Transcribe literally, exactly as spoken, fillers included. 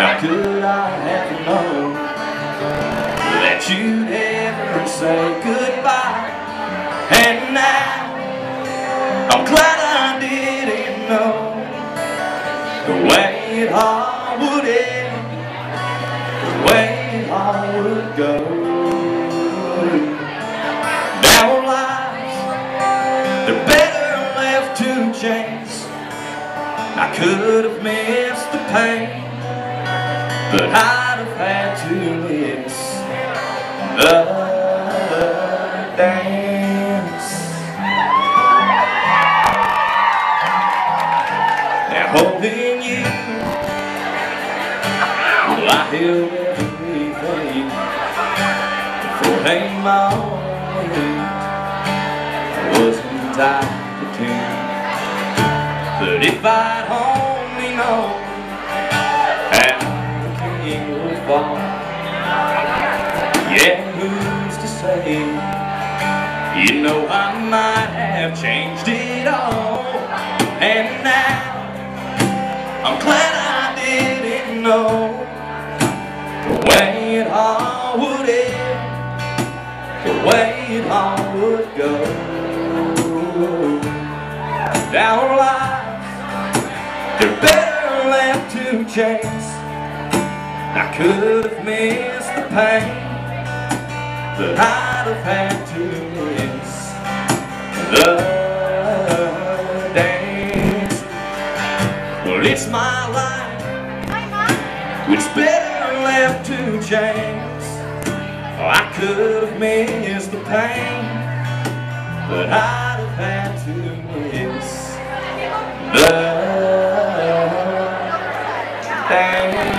How could I have known that you'd ever say goodbye? And now I'm glad I didn't know the way it all would end, the way it all would go. Now our lives, they're better left to chance. I could have missed the pain, but I'd have had to miss the dance. Now holding you, well, I held everything before I came my way. I wasn't tied to two, but if I'd only known how the king would fall, yeah, who's to say? You know, I might have changed it all. And now I'm glad I didn't know the way it all would end, the way it all would go. Our lives, they're better left to chance. I could have missed the pain, but I'd have had to miss the dance. Well, it's my life, it's better left to chance. I could have missed the pain, but I'd have had to miss the dance.